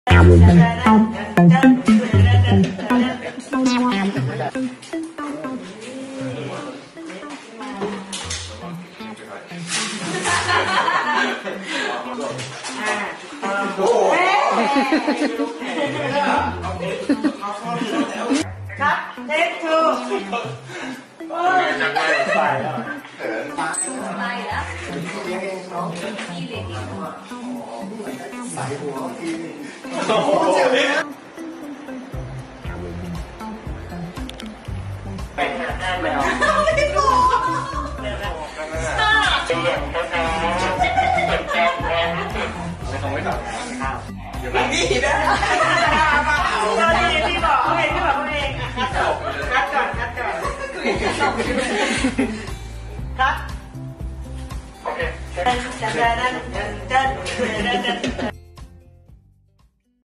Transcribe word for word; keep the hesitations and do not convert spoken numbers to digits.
ครับเทคทูจะไม่ใส่แล้วไปแล้วที่เล็กใส่หัวทีไปหน้าแมวไม่บอกไม่ต้องไม่ตัดข้าวนี่ได้ตอนนี้พี่บอกเขาเองพี่บอกเขาเองคัดก่อนคัดก่อนคัดก่อนคัดโอเคจันจันจันจันจัน